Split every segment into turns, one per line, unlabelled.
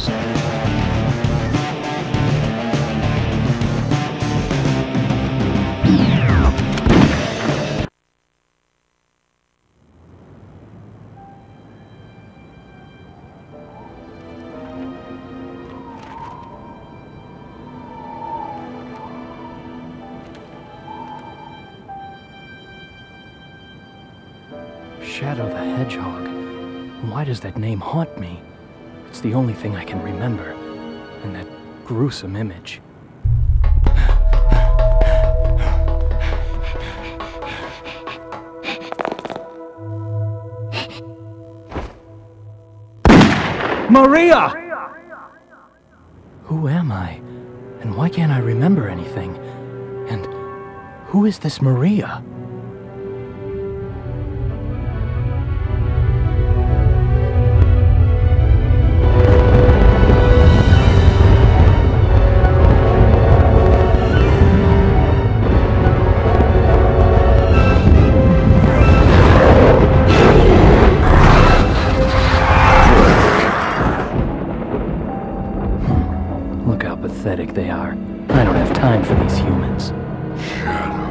Shadow the Hedgehog. Why does that name haunt me? It's the only thing I can remember. And that gruesome image. Maria! Who am I? And why can't I remember anything? And who is this Maria? Look how pathetic they are. I don't have time for these humans.
Shadow.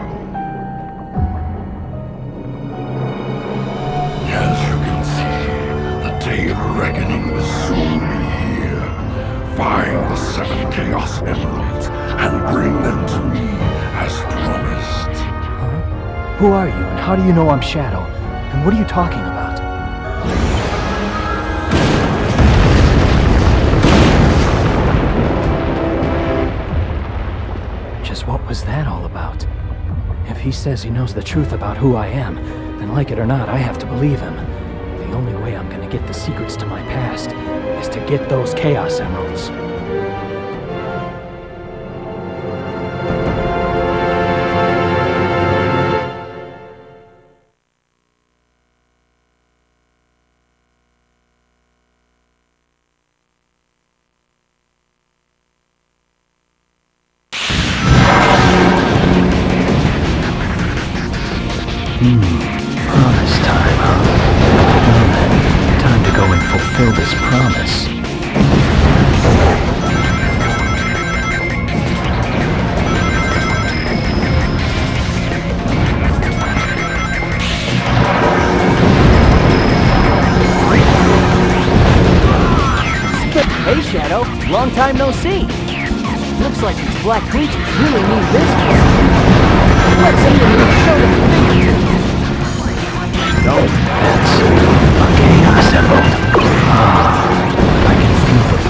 As you can see, the day of reckoning will soon be here. Find the 7 Chaos Emeralds and bring them to me as promised.
Huh? Who are you, and how do you know I'm Shadow? And what are you talking about? What was that all about? If he says he knows the truth about who I am, then like it or not, I have to believe him. The only way I'm gonna get the secrets to my past is to get those Chaos Emeralds. Promise time, huh? Well then, time to go and fulfill this promise.
Hey Shadow, long time no see. Looks like these black creatures really need business. Let's see them and show them the figure.
No, that's a Chaos Emerald. I can feel them.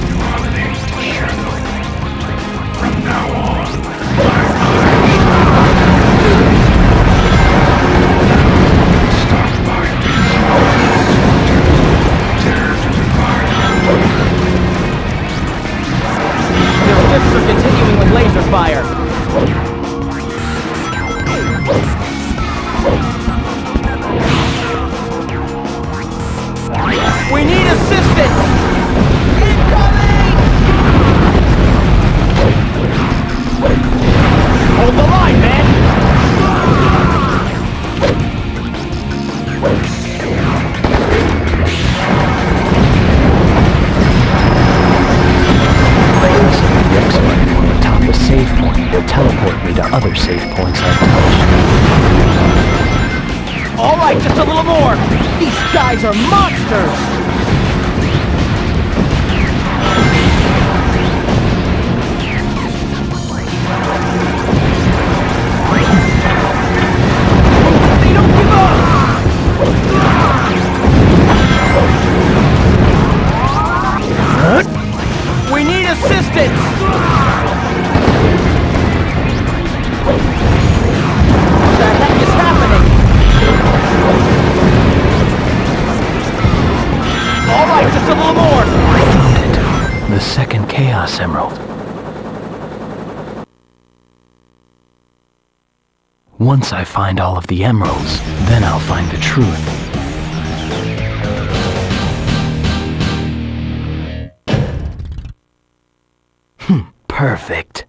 From now on, stop by dare to divide.
Your gifts are continuing with laser fire. We need assistance! Incoming! Hold the line, man!
Pressing the X button on the top of save point will teleport me to other save points I've touched.
Alright, just a little more! These guys are monsters! They don't give up! We need assistance! What the heck is happening? Alright, just a little more!
Found it. The second Chaos Emerald. Once I find all of the emeralds, then I'll find the truth. Perfect.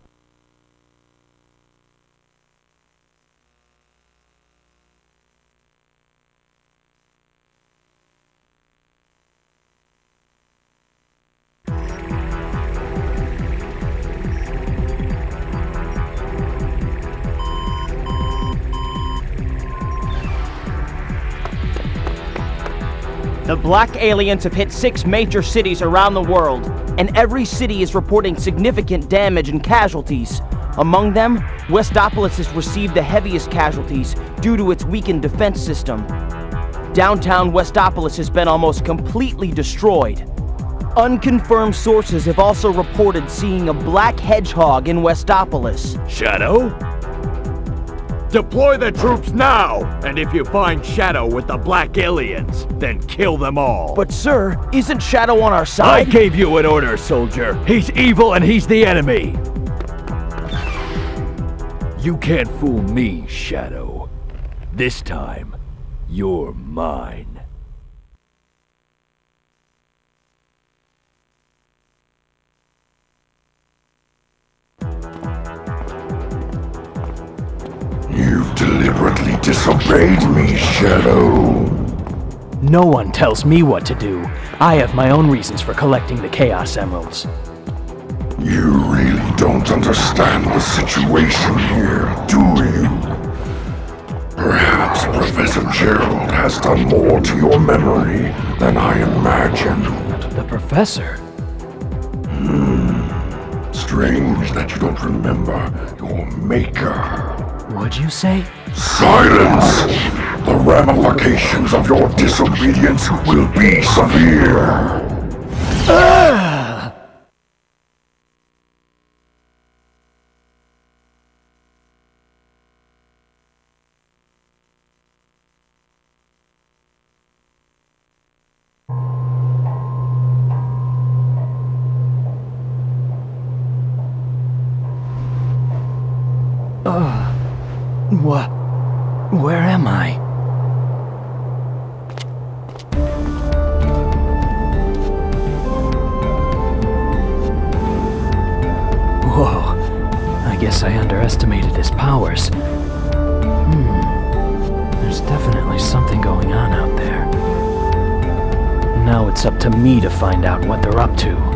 The black aliens have hit 6 major cities around the world, and every city is reporting significant damage and casualties. Among them, Westopolis has received the heaviest casualties due to its weakened defense system. Downtown Westopolis has been almost completely destroyed. Unconfirmed sources have also reported seeing a black hedgehog in Westopolis.
Shadow? Deploy the troops now! And if you find Shadow with the black aliens, then kill them all.
But sir, isn't Shadow on our side?
I gave you an order, soldier. He's evil and he's the enemy. You can't fool me, Shadow. This time, you're mine.
You've deliberately disobeyed me, Shadow.
No one tells me what to do. I have my own reasons for collecting the Chaos Emeralds.
You really don't understand the situation here, do you? Perhaps Professor Gerald has done more to your memory than I imagined.
The Professor?
Strange that you don't remember your maker.
What'd you say?
Silence! The ramifications of your disobedience will be severe.
Where am I? Whoa. I guess I underestimated his powers. There's definitely something going on out there. Now it's up to me to find out what they're up to.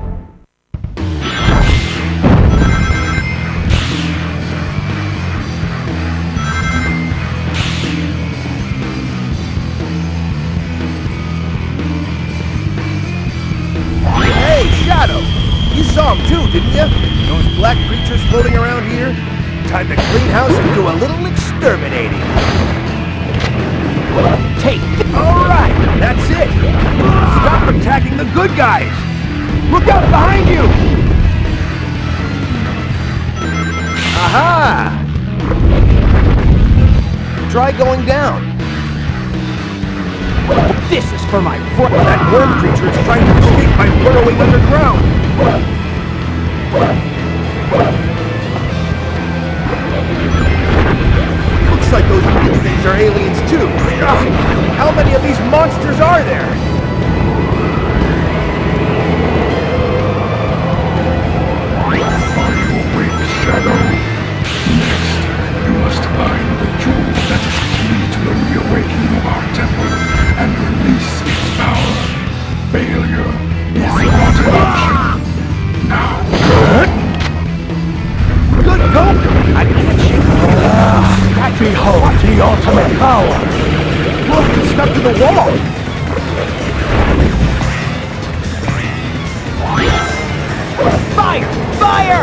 You saw them too, didn't you? Those black creatures floating around here? Time to clean house and do a little exterminating.
Take!
Alright, that's it! Stop attacking the good guys! Look out behind you! Aha! Try going down.
This is for my friend!
That worm creature is trying to escape by burrowing underground! Looks like those blue things are aliens too. How many of these monsters are there?
Are you awake, Shadow? Next, you must find the jewel that is key to the reawakening of our temple and release its power. Failure is not an option. Now,
good go! I get you!
Behold the ultimate power!
Look, it's stuck to the wall!
Fire! Fire!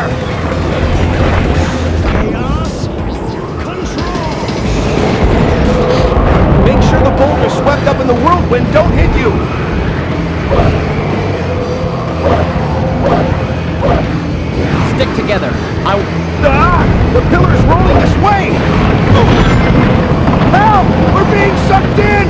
Chaos control! Make sure the boulder swept up in the whirlwind don't hit you!
Stick together.
The pillar's rolling this way! Help! We're being sucked in!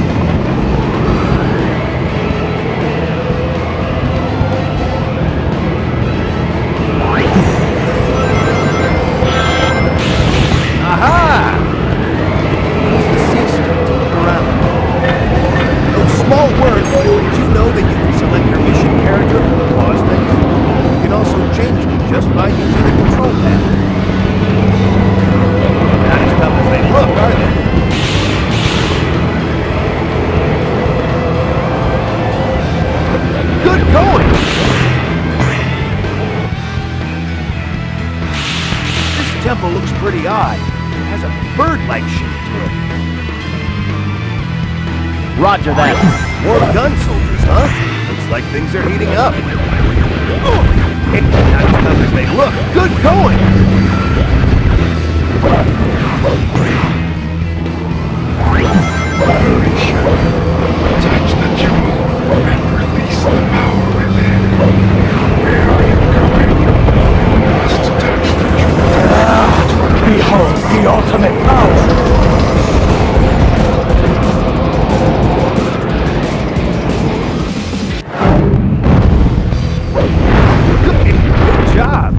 Aha! What's the sea start to look around? Those small words, did you know that you can select your mission character from the pause menu? You can also change them just by using the control panel. Not as tough as they look, are they? Good going! This temple looks pretty odd. It has a bird-like shape to it.
Roger that.
More gun soldiers, huh? Looks like things are heating up. Hey, not as tough as they look. Good going!
Hurry, Shadow. Touch the jewel and release the power within. Where are you going? You must touch the jewel.
Behold the ultimate power!
Good job!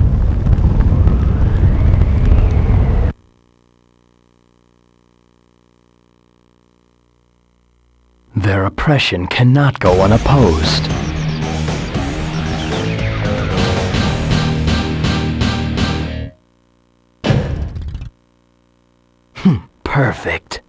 Their oppression cannot go unopposed. Perfect.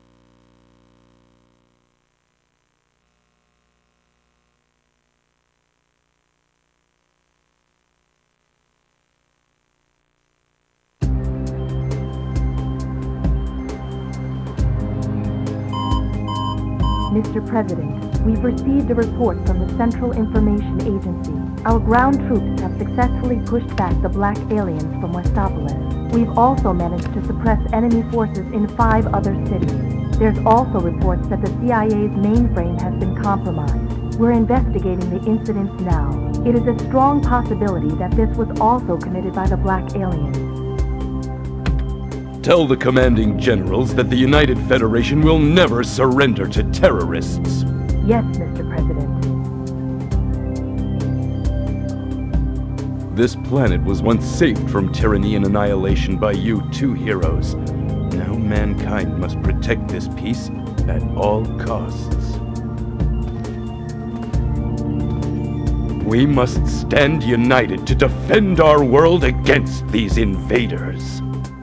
Mr. President, we've received a report from the Central Information Agency. Our ground troops have successfully pushed back the black aliens from Westopolis. We've also managed to suppress enemy forces in 5 other cities. There's also reports that the CIA's mainframe has been compromised. We're investigating the incidents now. It is a strong possibility that this was also committed by the black aliens.
Tell the commanding generals that the United Federation will never surrender to terrorists.
Yes, Mr. President.
This planet was once saved from tyranny and annihilation by you two heroes. Now mankind must protect this peace at all costs. We must stand united to defend our world against these invaders.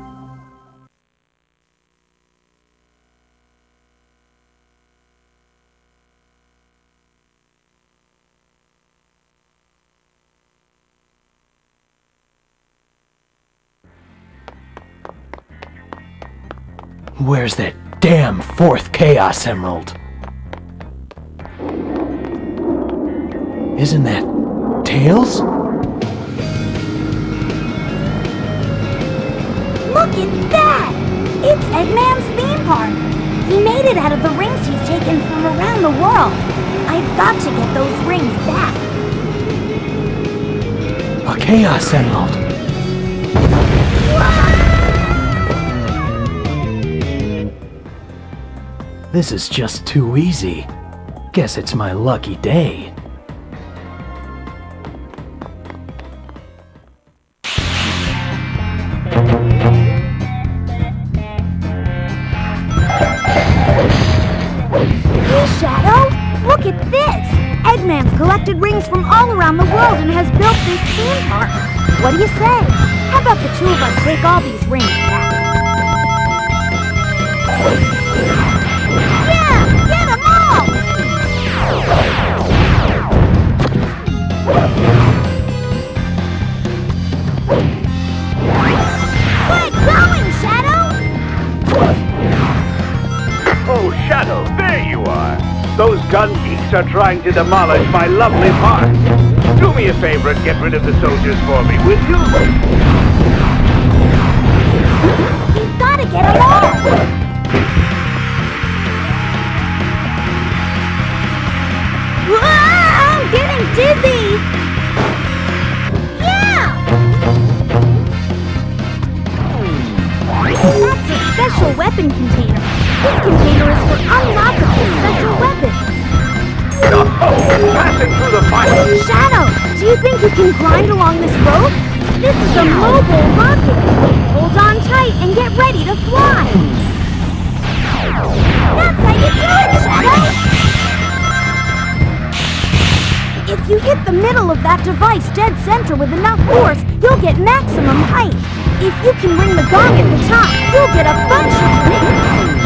Where's that damn 4th Chaos Emerald? Isn't that Tails?
Look at that! It's Eggman's theme park! He made it out of the rings he's taken from around the world. I've got to get those rings back.
A Chaos Emerald! This is just too easy. Guess it's my lucky day.
Hey, Shadow! Look at this! Eggman's collected rings from all around the world and has built this theme park. What do you say? How about the 2 of us take all these rings back? Yeah! Get 'em all! Keep going, Shadow!
Oh, Shadow, there you are! Those gun geeks are trying to demolish my lovely park. Do me a favor and get rid of the soldiers for me, will you?
You've got to get 'em all! I'm getting dizzy! Yeah! That's a special weapon container. This container is for unlockable special weapons.
Oh, passing through the fire!
Shadow, do you think you can grind along this rope? This is a mobile rocket. Hold on tight and get ready to fly. That's how you do it, Shadow! If you hit the middle of that device dead center with enough force, you'll get maximum height. If you can ring the gong at the top, you'll get a bunch of rings.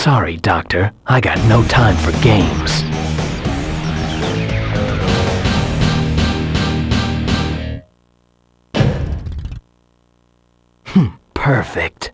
Sorry, Doctor. I got no time for games. Perfect.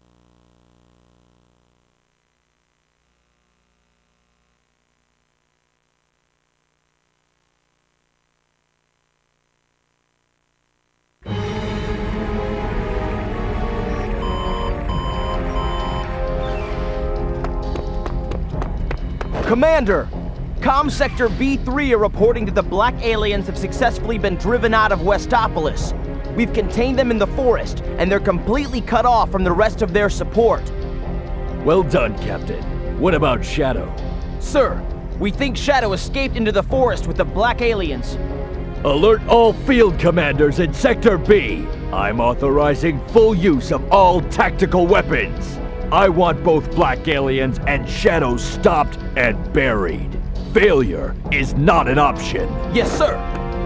Commander! Comm Sector B3 are reporting that the black aliens have successfully been driven out of Westopolis. We've contained them in the forest, and they're completely cut off from the rest of their support.
Well done, Captain. What about Shadow?
Sir, we think Shadow escaped into the forest with the black aliens.
Alert all field commanders in Sector B. I'm authorizing full use of all tactical weapons. I want both black aliens and Shadow stopped and buried. Failure is not an option.
Yes, sir.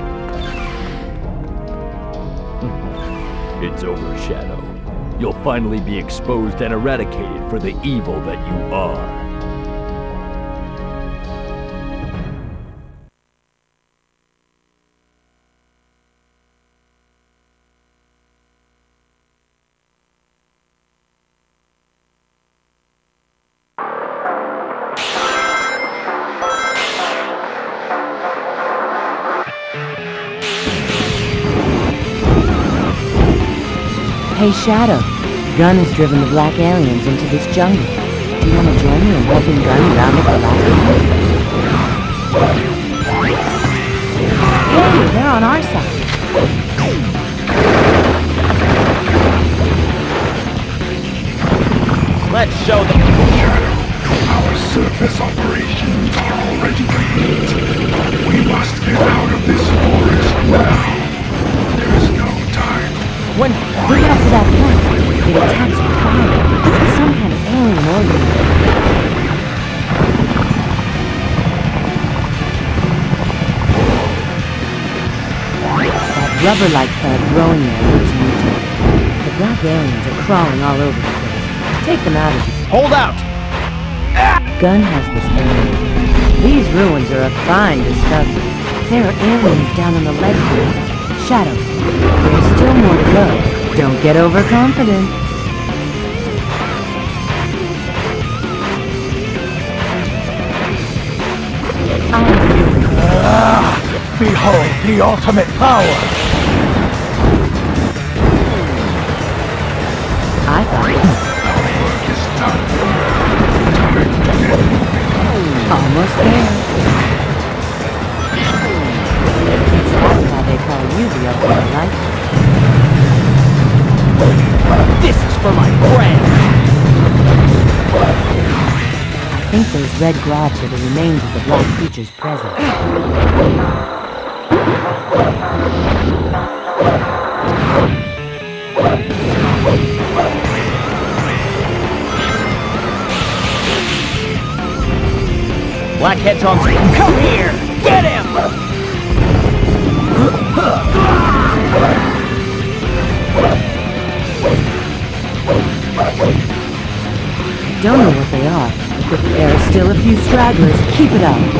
It's over, Shadow. You'll finally be exposed and eradicated for the evil that you are.
Hey Shadow, Gun has driven the black aliens into this jungle. Do you want to join me in helping Gun round up the black aliens? Hey, they're on our side.
Let's show them.
Shadow, our surface operations are already complete. We must get out of this forest now. There is no time.
When...
Look out for that plant. It attacks with fire. It's some kind of alien organism. That rubber-like plant growing there looks mutated. The black aliens are crawling all over the place. Take them out of here.
Hold out!
Gun has this alien. These ruins are a fine discovery. There are aliens down on the ledge here. Shadow, there's still more to go. Don't get overconfident.
Behold the ultimate power!
I thought
Our work is done. Time to end.
almost there. That's why they call you the ultimate light.
This is for my friend!
I think those red globs are the remains of the black creature's presence.
Black Hedgehog, come here! Get him!
Don't know what they are, but there are still a few stragglers. Keep it up.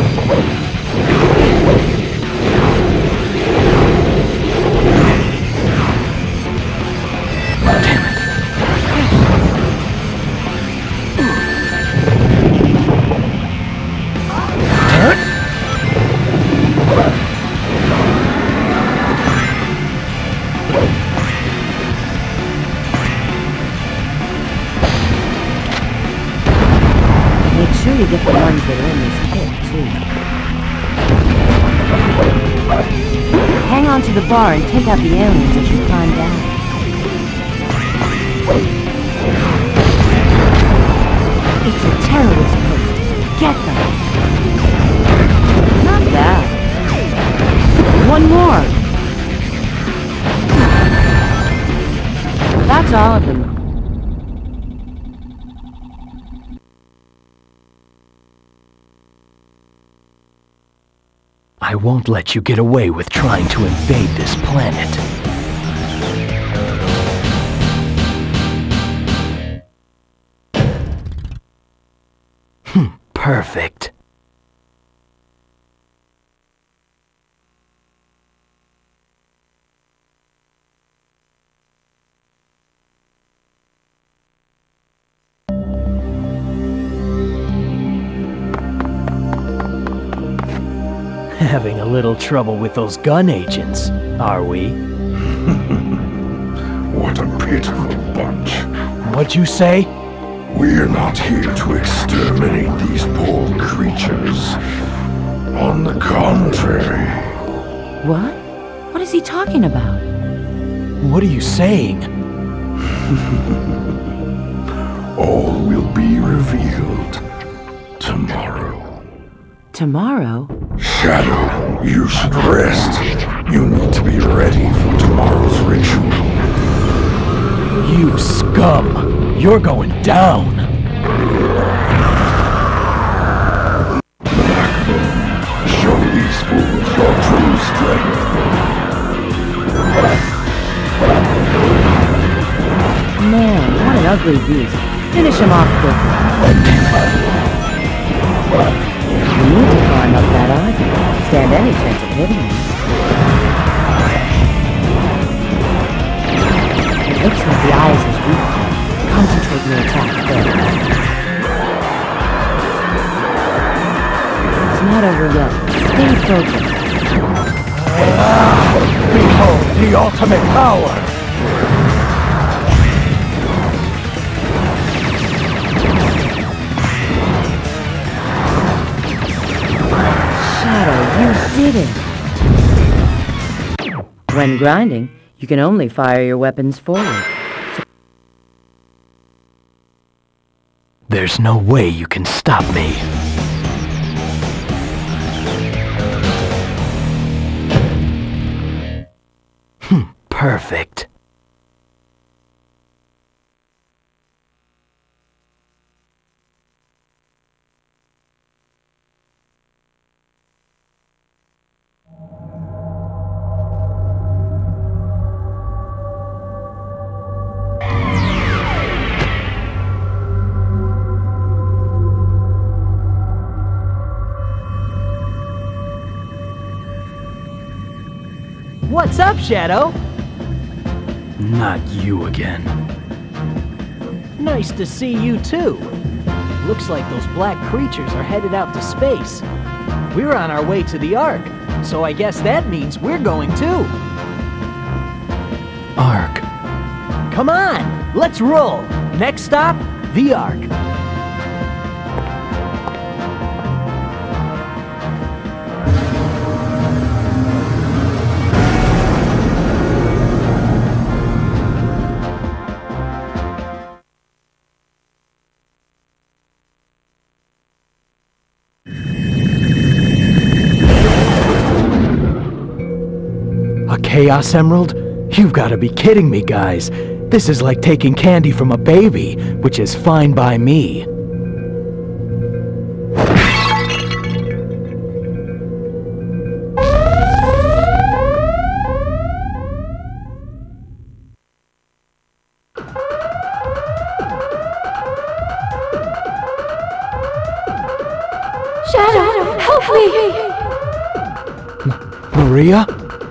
Make sure you get the ones that are in this pit, too. Hang on to the bar and take out the aliens as you climb down. It's a terrorist post. Get them! Not bad. One more! That's all of them.
I won't let you get away with trying to invade this planet. Perfect. Having a little trouble with those gun agents, are we?
What a pitiful bunch.
What'd you say?
We're not here to exterminate these poor creatures. On the contrary.
What? What is he talking about?
What are you saying?
All will be revealed tomorrow.
Tomorrow?
Shadow, you should rest. You need to be ready for tomorrow's ritual.
You scum! You're going down!
Show these fools your true strength.
Man, what an ugly beast. Finish him off quickly. You need to climb up that ivy. Stand any chance of hitting him. It looks like the eyes is weak. Concentrate your attack there. It's not over yet. Stay focused.
Behold the ultimate power!
Shadow, you did it! When grinding, you can only fire your weapons forward.
There's no way you can stop me. Perfect.
What's up, Shadow?
Not you again.
Nice to see you too. Looks like those black creatures are headed out to space. We're on our way to the Ark, so I guess that means we're going too.
Ark.
Come on, let's roll. Next stop, the Ark.
Chaos Emerald? You've got to be kidding me, guys. This is like taking candy from a baby, which is fine by me.
Shadow, help me!
Maria?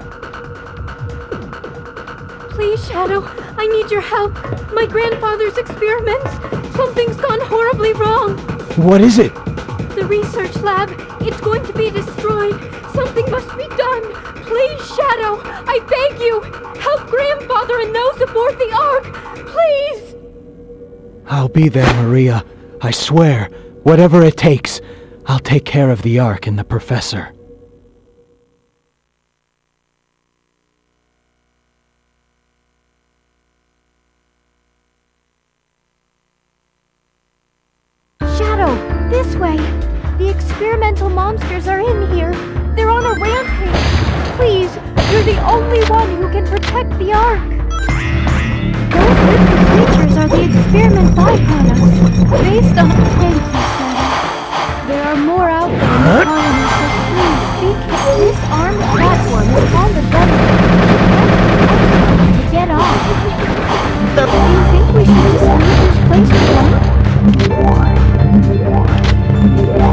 Please, Shadow, I need your help. My grandfather's experiments. Something's gone horribly wrong.
What is it?
The research lab. It's going to be destroyed. Something must be done. Please, Shadow, I beg you. Help Grandfather and those aboard the Ark. Please.
I'll be there, Maria. I swear. Whatever it takes. I'll take care of the Ark and the Professor.
This way. The experimental monsters are in here. They're on a rampage. Please, you're the only one who can protect the Ark. Those living creatures are the experiment byproducts, based on a tape, he said. There are more out there in the colony, so please be careful. This armed platform is on the government. To get off. Do you think we should just leave this place alone?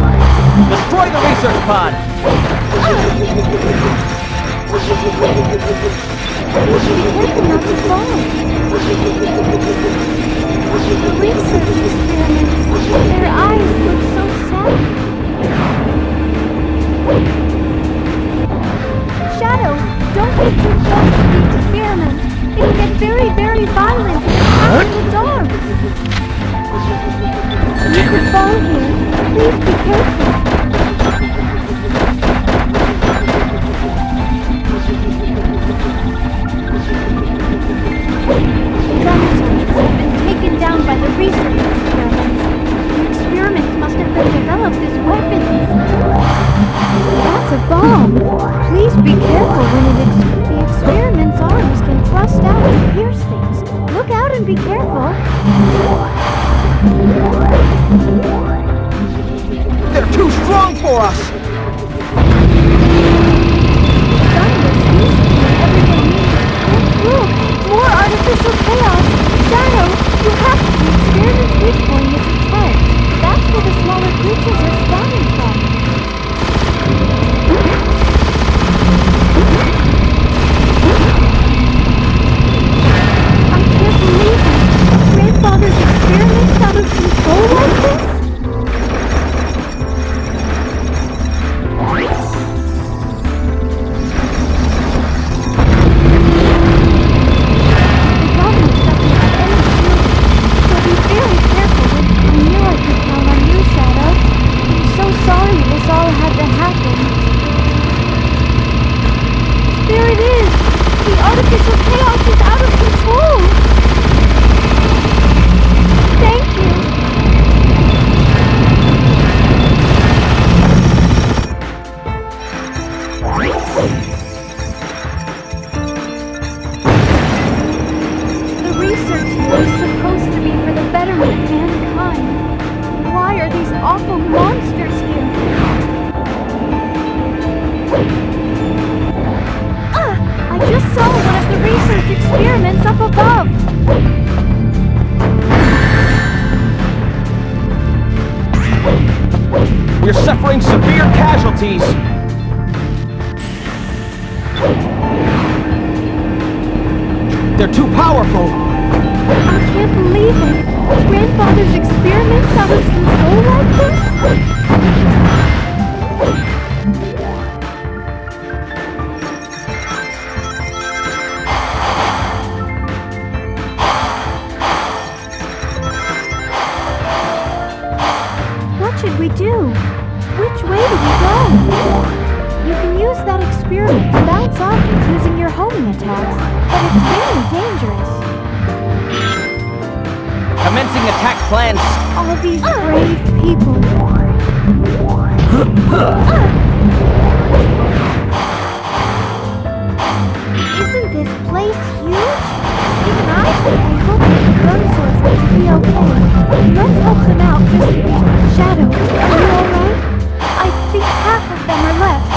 Dinosaurs have been taken down by the research experiments. The experiments must have been developed as weapons. That's a bomb. Please be careful when the experiment's arms can thrust out and pierce things. Look out and be careful.
They're too strong for us!
Look! More artificial chaos! Shadow, you have to be experiment's weak point is its head. That's where the smaller creatures are spawning from. I can't believe it! Grandfather's experiment's out of control like this? Awful monsters here! I just saw one of the research experiments up above!
We're suffering severe casualties! They're too powerful!
I can't believe it! Grandfather's experiments out of control like this? What should we do? Which way do we go? You can use that experiment to bounce off it using your homing attacks, but it's very dangerous.
Commencing attack plans.
All of these brave people. Isn't this place huge? Even I hope that the dinosaurs will be okay. Let's help them out just to be... Shadow, are you alright? I think half of them are left.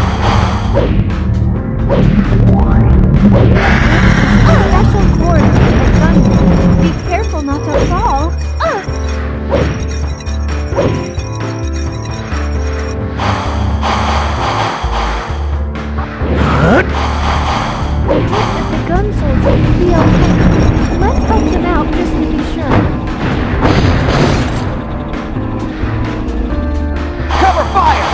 Special cord to the gun. Be careful not to fall. We hope that the gun soldiers will be okay. Let's help them out just to be sure.
Cover fire!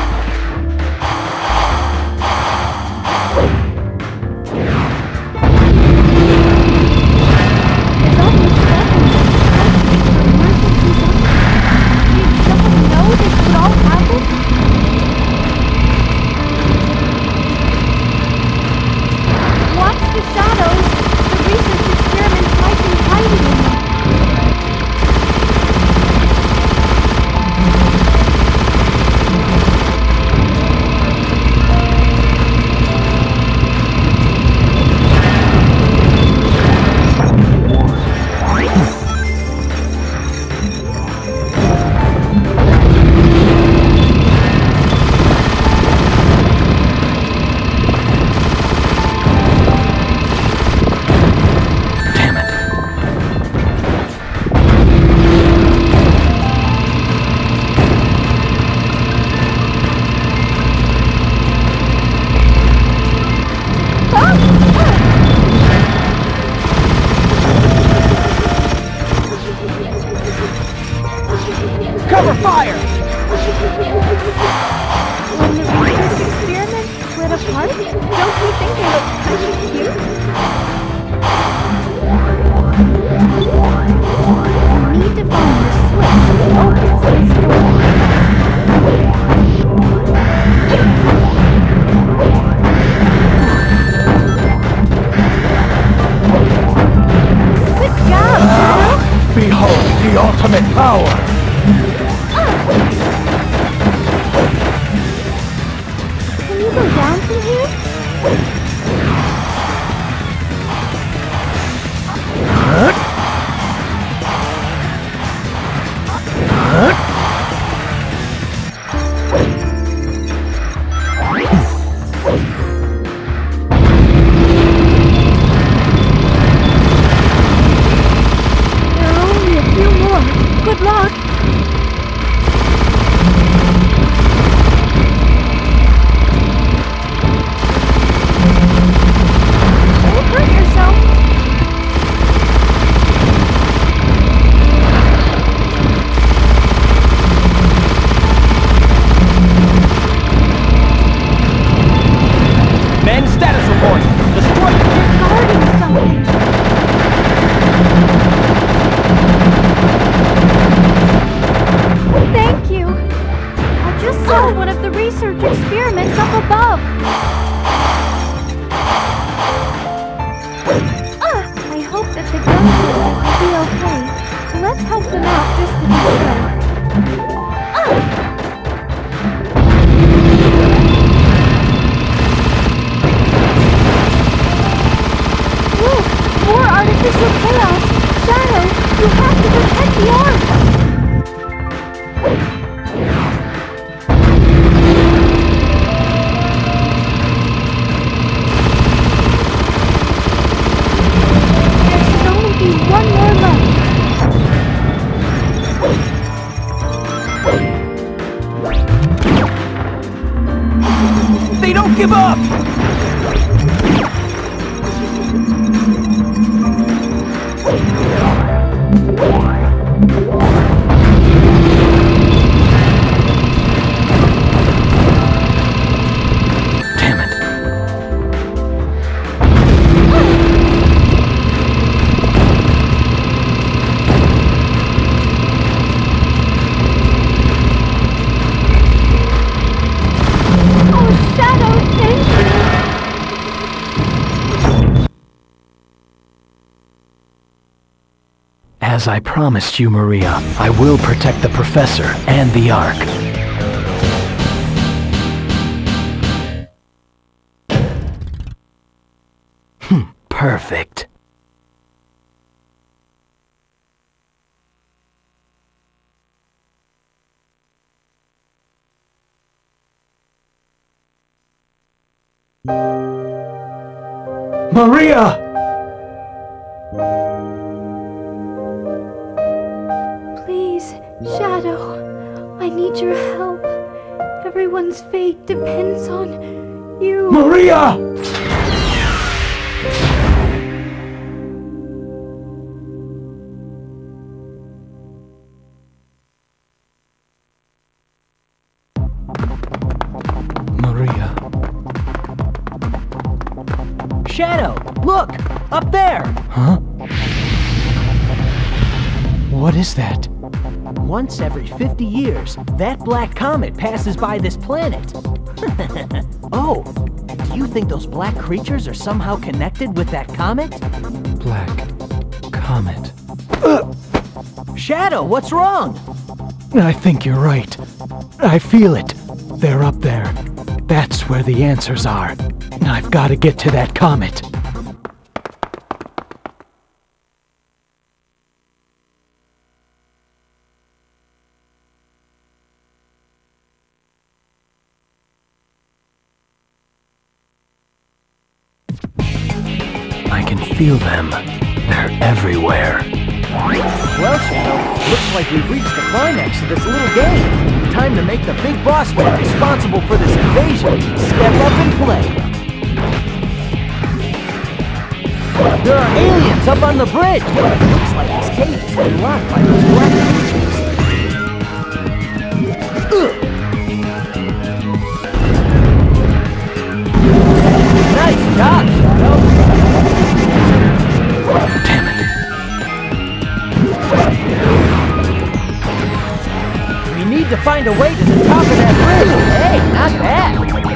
Cover fire!
When the research experiments split apart, don't you think they look kind of cute? We need to find the switch that opens this door. the research experiments up above. I hope that the gun will be okay. Let's help them out just to be sure. Look! More artificial chaos! Shadow, you have to protect the ark! One more left.
They don't give up!
Damn it. As I promised you, Maria, I will protect the Professor and the Ark. Perfect. Maria!
Please, Shadow, I need your help. Everyone's fate depends on you.
Maria! Maria.
Shadow, look! Up there!
Huh? What is that?
Once every 50 years, that black comet passes by this planet. Oh, do you think those black creatures are somehow connected with that comet?
Black comet.
Shadow, what's wrong?
I think you're right. I feel it. They're up there. That's where the answers are. I've got to get to that comet. I can feel them. They're everywhere.
Well, Shadow, looks like we've reached the climax of this little game. Time to make the big boss man responsible for this invasion step up and play. There are aliens up on the bridge! Looks like this cage has been locked by those black creatures. Nice job, Shadow!
Damn it.
We need to find a way to the top of that bridge. Hey, not bad.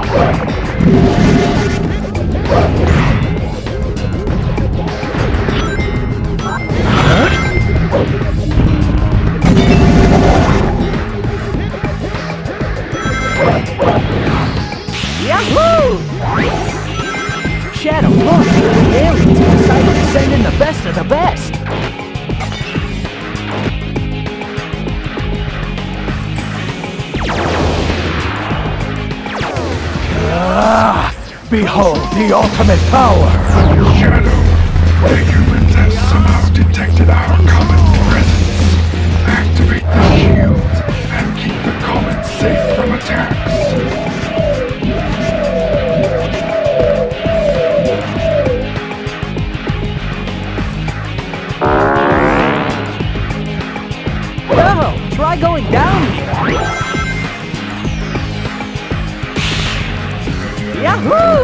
Yahoo! Shadow, look! The aliens have decided to send in the best of the best.
Behold the ultimate power!
Shadow, the humans have somehow detected our common presence. Activate the shields and keep the comet safe from attacks.
Whoa! Try going down here! Yahoo!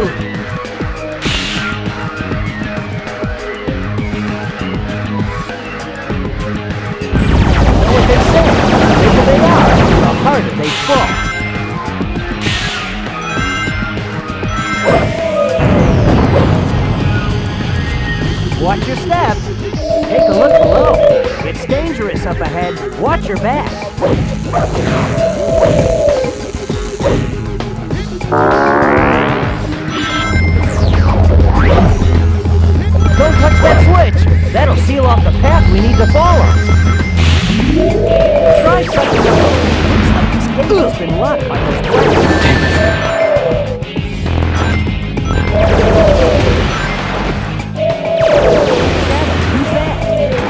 You know what they say? The bigger they are, the harder they fall. got your back. Don't touch that switch! That'll seal off the path we need to follow. Try something else. Looks like this cage has been locked by those blades. Who's that?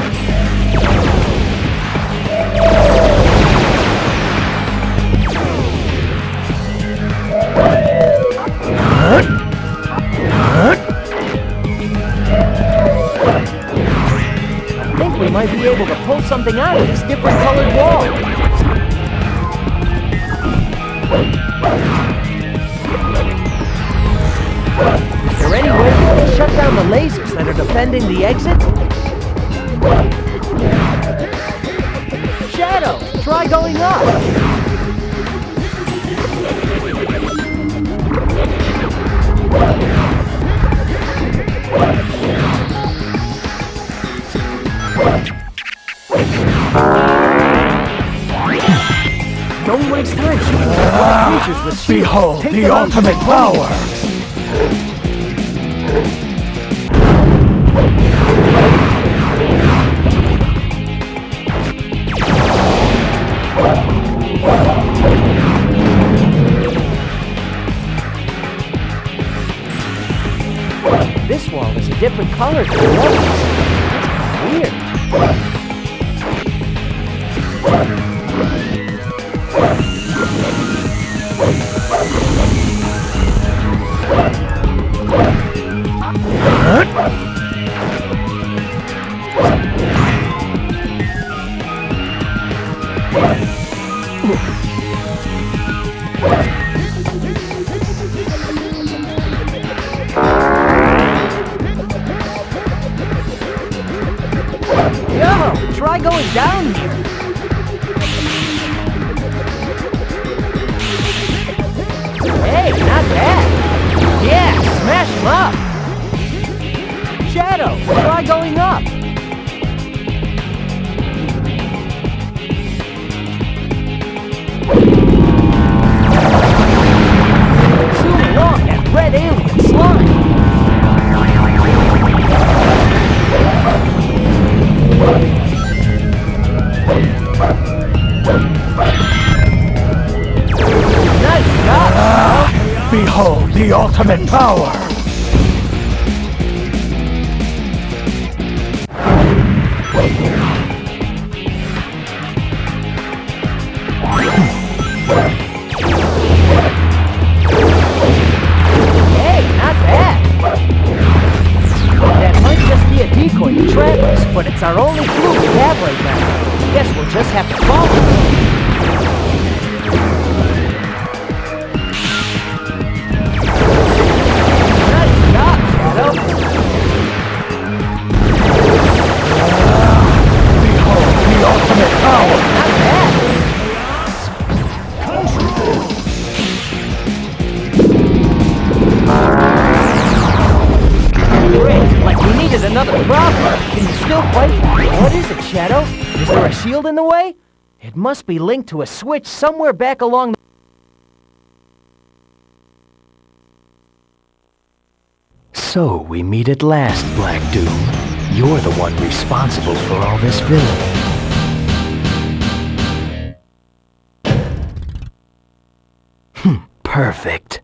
I think we might be able to pull something out of this different colored wall. Is there any way we can shut down the lasers that are defending the exit? Shadow, try going up. Don't waste time shooting at creatures with shields.
Behold
Take
the
them out
ultimate
with
power!
This wall is a different color than the others. That's weird. Yo, try going down here. Hey, not bad. Yeah, smash him up. Shadow, try going up. Too long, that red alien slime. Nice job, Shadow.
Behold the ultimate power!
Hey, not bad. That might just be a decoy to trap us, but it's our only clue we have right now. Guess we'll just have to follow it. Nice job, Shadow.
Behold the ultimate power!
Not bad. Great, like we needed another problem. Can you still fight? What is it, Shadow? Is there a shield in the way? It must be linked to a switch somewhere back along the...
So we meet at last, Black Doom. You're the one responsible for all this villainy. Perfect.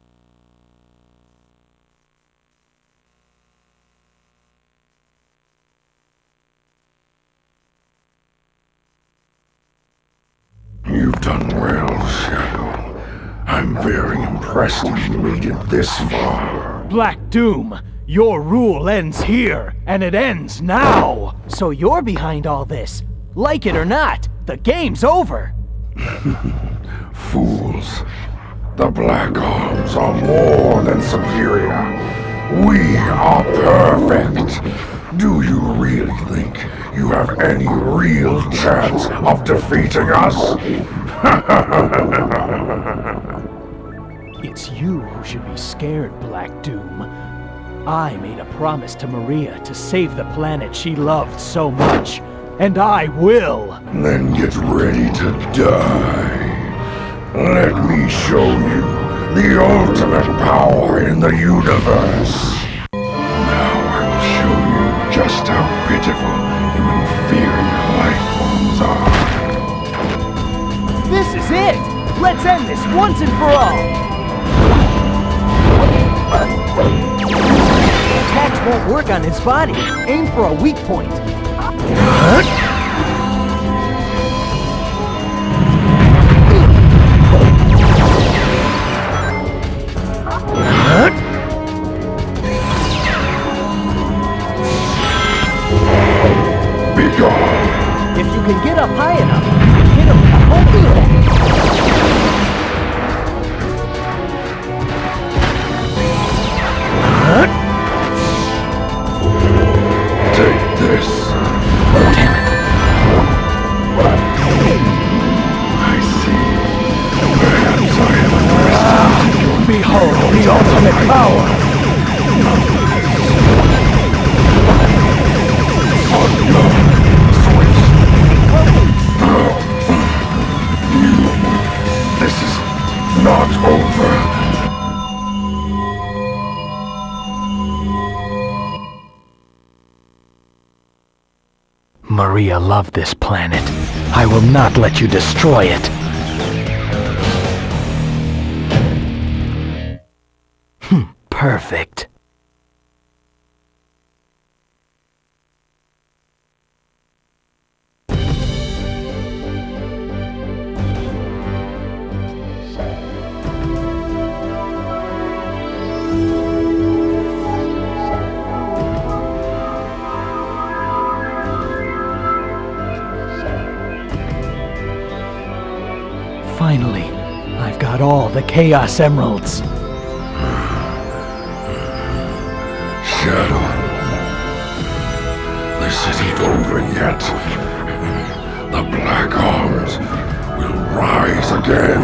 You've done well, Shadow. I'm very impressed you made it this far.
Black Doom, your rule ends here, and it ends now!
So you're behind all this. Like it or not, the game's over.
Fools. The Black Arms are more than superior. We are perfect. Do you really think you have any real chance of defeating us?
It's you who should be scared, Black Doom. I made a promise to Maria to save the planet she loved so much. and I will.
Then get ready to die. Let me show you the ultimate power in the universe. Now I will show you just how pitiful you inferior life forms are.
This is it! Let's end this once and for all! Attacks won't work on his body. Aim for a weak point.
Be gone.
If you can get up high enough, you can hit him with a homing attack.
Take this.
Damn it.
I see. Perhaps I have underestimated your
Behold the ultimate power!
This is not over.
Maria loved this planet. I will not let you destroy it. Perfect. Finally, I've got all the Chaos Emeralds.
Shadow. This isn't over yet. The Black Arms will rise again.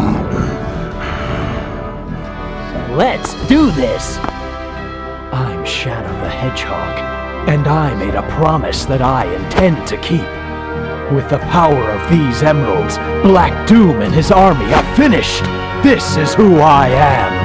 Let's do this!
I'm Shadow the Hedgehog, and I made a promise that I intend to keep. With the power of these emeralds, Black Doom and his army are finished! This is who I am!